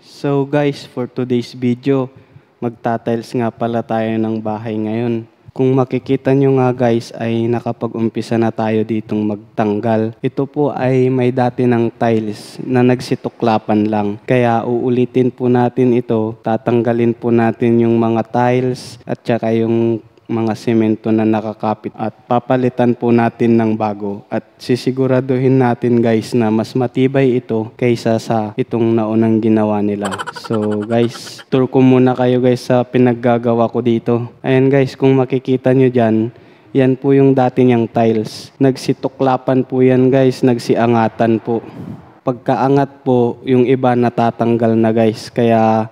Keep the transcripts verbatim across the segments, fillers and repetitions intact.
So guys, for today's video, magtatiles nga pala tayo ng bahay ngayon. Kung makikita nyo nga guys ay nakapag-umpisa na tayo ditong magtanggal. Ito po ay may dati ng tiles na nagsituklapan lang. Kaya uulitin po natin ito, tatanggalin po natin yung mga tiles at saka yung mga semento na nakakapit at papalitan po natin ng bago at sisiguraduhin natin guys na mas matibay ito kaysa sa itong naunang ginawa nila. So guys, tour ko muna kayo guys sa pinaggagawa ko dito. Ayan guys, kung makikita nyo dyan, yan po yung dati niyang tiles. Nagsituklapan po yan guys, nagsiangatan po. Pagkaangat po, yung iba natatanggal na guys, kaya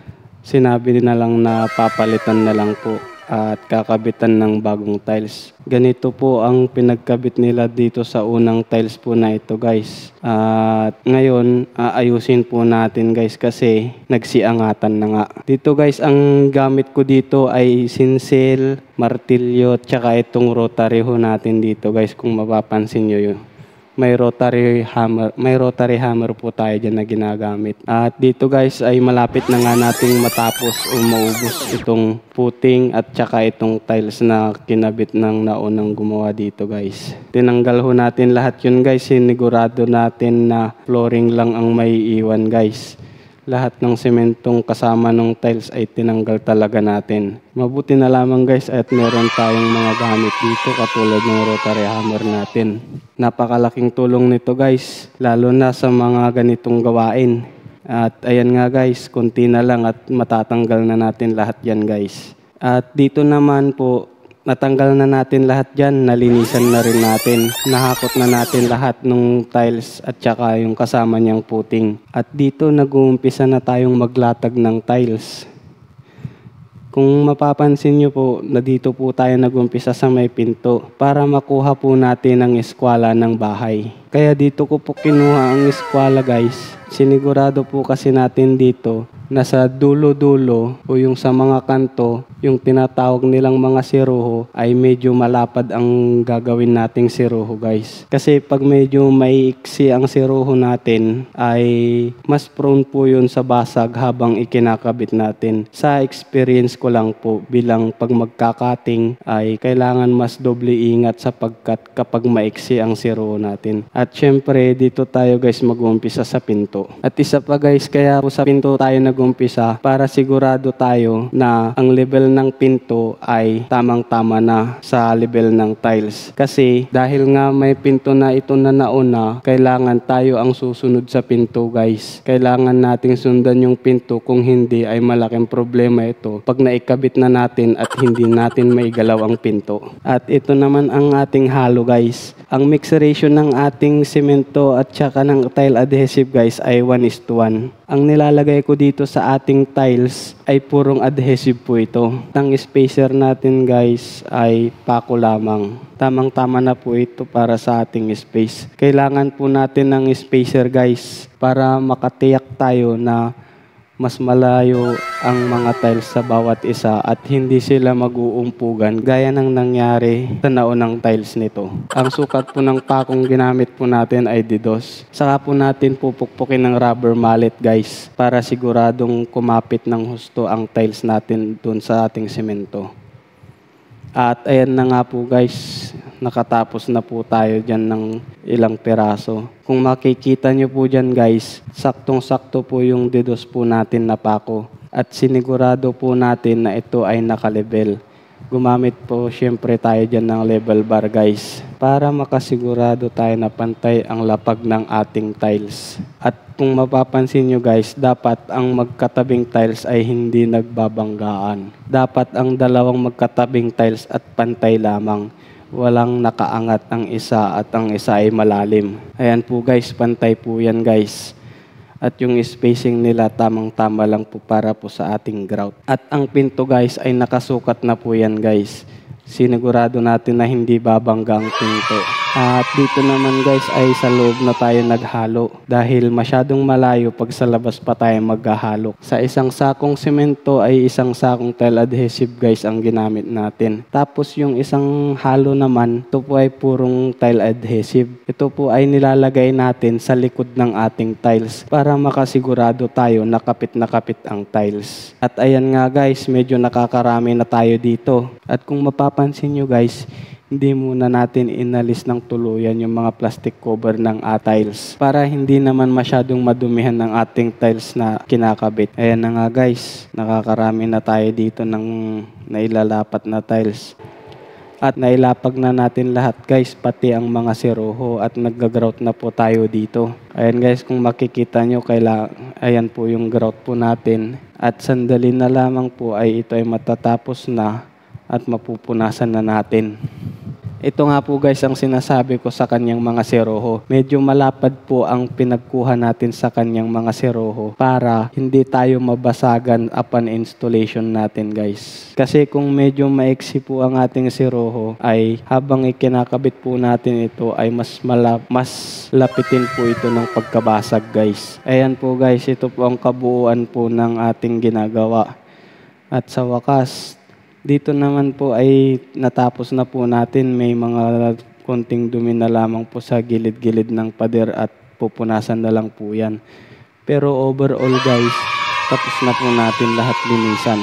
sinabi na lang na papalitan na lang po at kakabitan ng bagong tiles. Ganito po ang pinagkabit nila dito sa unang tiles po na ito guys. At ngayon, aayusin po natin guys kasi nagsiangatan na nga. Dito guys, ang gamit ko dito ay sinsel, martilyo, tsaka itong rotary ho natin dito guys kung mapapansin nyo yun. May rotary hammer, may rotary hammer po tayo dyan na ginagamit. At dito guys ay malapit na nga nating matapos o maubos itong puting at saka itong tiles na kinabit ng naunang gumawa dito guys. Tinanggal ho natin lahat yun guys, sinigurado natin na flooring lang ang may iwan guys. Lahat ng sementong kasama ng tiles ay tinanggal talaga natin. Mabuti na lamang guys at meron tayong mga gamit dito katulad ng rotary hammer natin. Napakalaking tulong nito guys, lalo na sa mga ganitong gawain. At ayan nga guys, konti na lang at matatanggal na natin lahat yan guys. At dito naman po, natanggal na natin lahat dyan, nalinisan na rin natin. Nahakot na natin lahat ng tiles at saka yung kasama niyang puting. At dito nag-uumpisa na tayong maglatag ng tiles. Kung mapapansin nyo po, na dito po tayo nag-umpisa sa may pinto para makuha po natin ang eskwala ng bahay. Kaya dito ko po kinuha ang eskwala guys. Sinigurado po kasi natin dito na sa dulo-dulo o yung sa mga kanto, yung tinatawag nilang mga siruho ay medyo malapad ang gagawin nating siruho guys. Kasi pag medyo maiksi ang siruho natin ay mas prone po yun sa basag habang ikinakabit natin. Sa experience ko lang po bilang pag magkakating ay kailangan mas doble ingat sapagkat kapag maiksi ang siruho natin. At syempre dito tayo guys mag-uumpisa sa pinto. At isa pa guys, kaya po sa pinto tayo nag-umpisa para sigurado tayo na ang level ng pinto ay tamang-tama na sa level ng tiles. Kasi dahil nga may pinto na ito na nauna, kailangan tayo ang susunod sa pinto guys. Kailangan nating sundan yung pinto, kung hindi ay malaking problema ito pag naikabit na natin at hindi natin maigalaw ang pinto. At ito naman ang ating halo guys. Ang mix ratio ng ating semento at saka ng tile adhesive guys ay one is to one. Ang nilalagay ko dito sa ating tiles ay purong adhesive po ito. Ang spacer natin guys ay pako lamang. Tamang-tama na po ito para sa ating space. Kailangan po natin ng spacer guys para makatiyak tayo na mas malayo ang mga tiles sa bawat isa at hindi sila mag-uumpugan gaya ng nangyari sa naunang tiles nito. Ang sukat po ng pakong ginamit po natin ay didos. Saka po natin pupukpukin ng rubber mallet guys para siguradong kumapit ng husto ang tiles natin dun sa ating semento. At ayan na nga po guys, nakatapos na po tayo dyan ng ilang peraso. Kung makikita nyo po dyan guys, saktong-sakto po yung dedos po natin na pako. At sinigurado po natin na ito ay nakalebel. Gumamit po syempre tayo dyan ng level bar guys para makasigurado tayo na pantay ang lapag ng ating tiles. At kung mapapansin nyo guys, dapat ang magkatabing tiles ay hindi nagbabanggaan. Dapat ang dalawang magkatabing tiles at pantay lamang. Walang nakaangat ang isa at ang isa ay malalim. Ayan po guys, pantay po yan guys. At yung spacing nila tamang-tama lang po para po sa ating grout. At ang pinto guys ay nakasukat na po yan guys. Sinigurado natin na hindi babangga ang pinto. At dito naman guys ay sa loob na tayo naghalo dahil masyadong malayo pag sa labas pa tayo maghahalo. Sa isang sakong semento ay isang sakong tile adhesive guys ang ginamit natin. Tapos yung isang halo naman, ito po ay purong tile adhesive. Ito po ay nilalagay natin sa likod ng ating tiles para makasigurado tayo na kapit na kapit ang tiles. At ayan nga guys, medyo nakakarami na tayo dito. At kung mapapansin nyo guys, hindi muna natin inalis ng tuluyan yung mga plastic cover ng uh, tiles para hindi naman masyadong madumihan ng ating tiles na kinakabit. Ayan na nga guys, nakakarami na tayo dito ng nailalapat na tiles. At nailapag na natin lahat guys, pati ang mga siroho at nag-grout na po tayo dito. Ayan guys, kung makikita nyo, kaila, ayan po yung grout po natin. At sandali na lamang po ay ito ay matatapos na at mapupunasan na natin. Ito nga po guys ang sinasabi ko sa kanyang mga siroho. Medyo malapad po ang pinagkuha natin sa kanyang mga siroho para hindi tayo mabasagan upon installation natin guys. Kasi kung medyo maiksi po ang ating siroho ay habang ikinakabit po natin ito ay mas, malap, mas lapitin po ito ng pagkabasag guys. Ayan po guys, ito po ang kabuuan po ng ating ginagawa. At sa wakas, dito naman po ay natapos na po natin. May mga konting dumi na lamang po sa gilid-gilid ng pader at pupunasan na lang po yan. Pero overall guys, tapos na po natin lahat linisan.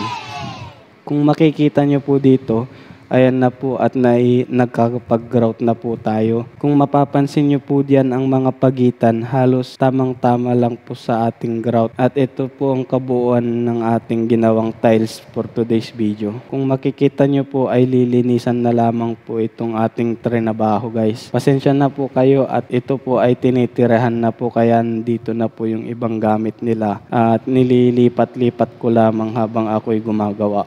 Kung makikita nyo po dito, ayan na po at nai, nagkakapag-grout na po tayo. Kung mapapansin nyo po diyan ang mga pagitan, halos tamang-tama lang po sa ating grout. At ito po ang kabuuan ng ating ginawang tiles for today's video. Kung makikita nyo po ay lilinisan na lamang po itong ating trinabaho guys. Pasensya na po kayo at ito po ay tinitirahan na po kaya dito na po yung ibang gamit nila. At nililipat-lipat ko lamang habang ako'y gumagawa.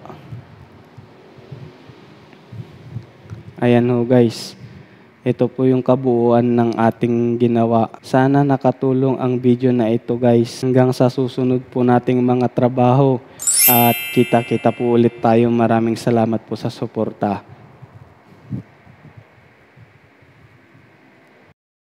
Ayan ho guys, ito po yung kabuuan ng ating ginawa. Sana nakatulong ang video na ito guys. Hanggang sa susunod po nating mga trabaho at kita-kita po ulit tayo. Maraming salamat po sa suporta.